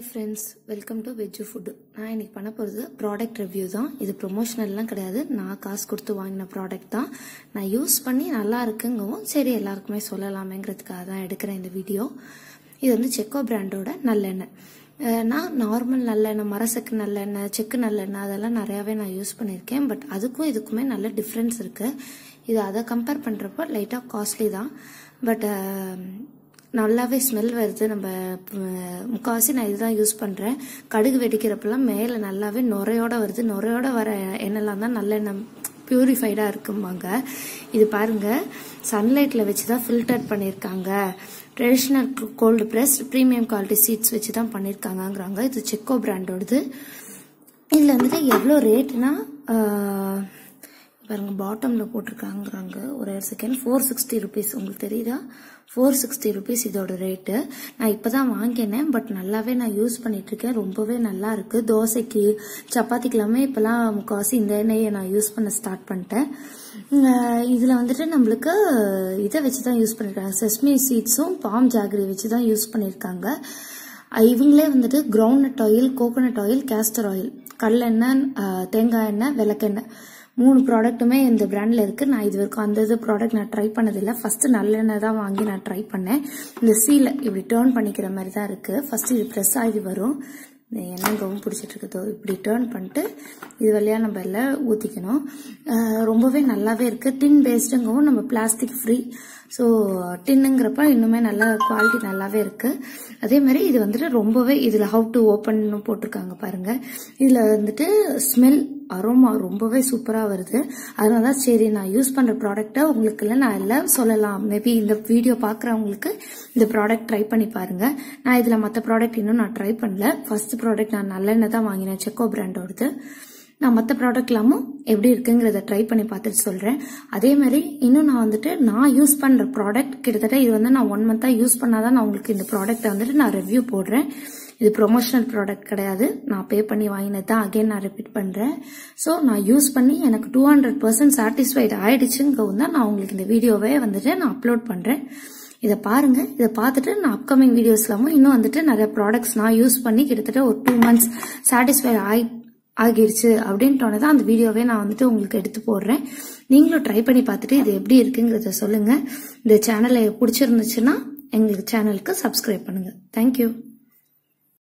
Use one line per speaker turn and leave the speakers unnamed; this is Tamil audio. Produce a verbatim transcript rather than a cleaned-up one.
friends, welcome to Veg Food. நான் இன்னைக்கு பண்ண போறது ப்ராடக்ட் ரிவ்யூ தான். இது ப்ரொமோஷனல்லாம் கிடையாது. நான் காசு கொடுத்து வாங்கின ப்ராடக்ட் தான். நான் யூஸ் பண்ணி நல்லா இருக்குங்கவும் சரி எல்லாருக்குமே சொல்லலாமேங்கிறதுக்காக தான் எடுக்கிறேன் இந்த வீடியோ. இது வந்து செக்கோ பிராண்டோட நல்லெண்ணெய். நான் நார்மல் நல்லெண்ணெய், மரசக்கு நல்லெண்ணெய், செக்கு நல்லெண்ணெய் அதெல்லாம் நிறையாவே நான் யூஸ் பண்ணியிருக்கேன். பட் அதுக்கும் இதுக்குமே நல்ல டிஃப்ரென்ஸ் இருக்கு. இது அதை கம்பேர் பண்றப்போ லைட்டாக காஸ்ட்லி தான். பட் நல்லாவே ஸ்மெல் வருது. நம்ம முக்கால்வாசி நான் இதுதான் யூஸ் பண்றேன். கடுகு வெடிக்கிறப்பெல்லாம் மேல நல்லாவே நுரையோட வருது. நுரையோட வர எண்ணெய்லாம் தான் நல்லெண்ணெய் பியூரிஃபைடா இருக்குமாங்க. இது பாருங்க, சன்லைட்ல வச்சுதான் ஃபில்டர் பண்ணிருக்காங்க. Traditional cold press premium quality seeds வச்சுதான் பண்ணிருக்காங்கிறாங்க. இது செக்கோ பிராண்டோடது. இதுல வந்துட்டு எவ்வளவு ரேட்னா பாருங்க, பாட்டம்ல போட்டிருக்காங்கிறாங்க. ஒரு செகண்ட், ஃபோர் சிக்ஸ்டி ருபீஸ். உங்களுக்கு தெரியுதா? ஃபோர் சிக்ஸ்டி ருபீஸ் இதோட ரேட்டு. நான் இப்பதான் வாங்கினேன். பட் நல்லாவே நான் யூஸ் பண்ணிட்டு இருக்கேன். ரொம்பவே நல்லா இருக்கு. தோசைக்கு, சப்பாத்திக்கு எல்லாமே இப்பெல்லாம் முக்கால்வாசி இந்த எண்ணெயை நான் யூஸ் பண்ண ஸ்டார்ட் பண்ணிட்டேன். இதுல வந்துட்டு நம்மளுக்கு இதை வச்சுதான் யூஸ் பண்ணிருக்காங்க. செஸ்மி சீட்ஸும் பாம் ஜாகரி வச்சுதான் யூஸ் பண்ணிருக்காங்க. இவங்களே வந்துட்டு groundnut oil, coconut oil, castor oil, கடலெண்ணெய், தேங்காய் எண்ணெய், விளக்கெண்ணெய் மூணு ப்ராடக்ட்டுமே இந்த பிராண்ட்ல இருக்கு. நான் இது வரைக்கும் அந்த இது ப்ராடக்ட் நான் ட்ரை பண்ணதில்லை. ஃபர்ஸ்ட் நல்லெண்ணெய் தான் வாங்கி நான் ட்ரை பண்ணேன். இந்த சீல இப்படி டேர்ன் பண்ணிக்கிற மாதிரி தான் இருக்கு. ஃபர்ஸ்ட் இது ப்ரெஸ் ஆகி வரும். இந்த எண்ணெய் கவும் பிடிச்சிட்டு இருக்குதோ இப்படி டேர்ன் பண்ணிட்டு இது வழியா நம்ம எல்லாம் ஊத்திக்கணும். ரொம்பவே நல்லாவே இருக்கு. டின் பேஸ்டுங்கவும் நம்ம பிளாஸ்டிக் ஃப்ரீ. ஸோ டின்னுங்கிறப்ப இன்னுமே நல்ல குவாலிட்டி நல்லாவே இருக்கு. அதே மாதிரி இது வந்துட்டு ரொம்பவே இதுல ஹவு டு ஓப்பன் போட்டிருக்காங்க பாருங்க. இதுல வந்துட்டு ஸ்மெல் அரோமா ரொம்பவே சூப்பரா வருது. அதனாலதான் சரி நான் யூஸ் பண்ற ப்ராடக்ட உங்களுக்கு இல்ல நான் எல்லாம் சொல்லலாம். மேபி இந்த வீடியோ பாக்குறவங்களுக்கு இந்த ப்ராடக்ட் ட்ரை பண்ணி பாருங்க. நான் இதுல மத்த ப்ராடக்ட் இன்னும் நான் ட்ரை பண்ணல. ஃபர்ஸ்ட் ப்ராடக்ட் நான் நல்லெண்ணெய் தான் வாங்கினேன், செக்கோ பிராண்டோடது. நான் மற்ற ப்ராடக்ட் எல்லாமும் எப்படி இருக்குங்கிறத ட்ரை பண்ணி பார்த்துட்டு சொல்றேன். அதே மாதிரி இன்னும் நான் வந்துட்டு நான் யூஸ் பண்ற ப்ராடக்ட் கிட்டத்தட்ட இது வந்து நான் ஒன் மந்தா யூஸ் பண்ணாதான் நான் உங்களுக்கு இந்த ப்ராடக்ட் வந்துட்டு நான் ரிவ்யூ போடுறேன். இது ப்ரொமோஷனல் ப்ராடக்ட் கிடையாது. நான் பே பண்ணி வாங்கினது தான். அகைன் நான் ரிப்பீட் பண்றேன். ஸோ நான் யூஸ் பண்ணி எனக்கு டூ ஹண்ட்ரட் பர்சன்ட் சாட்டிஸ்ஃபைட் ஆயிடுச்சுங்கவும் தான் நான் உங்களுக்கு இந்த வீடியோவே வந்துட்டு நான் அப்லோட் பண்றேன். இதை பாருங்க. இதை பார்த்துட்டு நான் அப்கமிங் வீடியோஸ்லாமும் இன்னும் வந்துட்டு நிறைய ப்ராடக்ட்ஸ் நான் யூஸ் பண்ணி கிட்டத்தட்ட ஒரு டூ மந்த்ஸ் சாட்டிஸ்ஃபைட் ஆகி ஆகிருச்சு அப்படின்ட்டு அந்த வீடியோவே நான் வந்துட்டு உங்களுக்கு எடுத்து போடுறேன். நீங்களும் ட்ரை பண்ணி பார்த்துட்டு இது எப்படி இருக்குங்கிறத சொல்லுங்க. இந்த சேனலை பிடிச்சிருந்துச்சுன்னா எங்களுக்கு சேனலுக்கு சப்ஸ்கிரைப் பண்ணுங்க. தேங்க்யூ.